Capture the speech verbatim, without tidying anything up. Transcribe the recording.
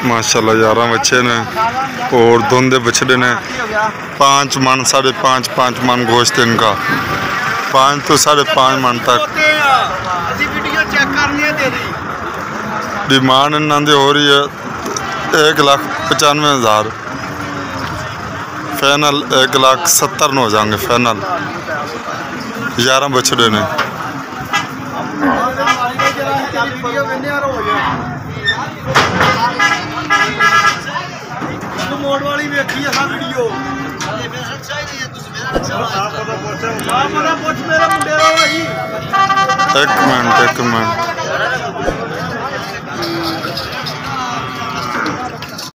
माशाल्लाह ग्यारह बच्चे ने और धुंधे बछड़े ने। पाँच मन साढ़े पाँच पाँच मन गोश्त इनका, पाँच तो साढ़े पाँच मन तक। डिमांड इन्होंने हो रही है एक लाख पचानवे हज़ार, फाइनल एक लाख सत्तर न हो जाएंगे फाइनल। ग्यारह बछड़े ने। एक मिनट एक मिनट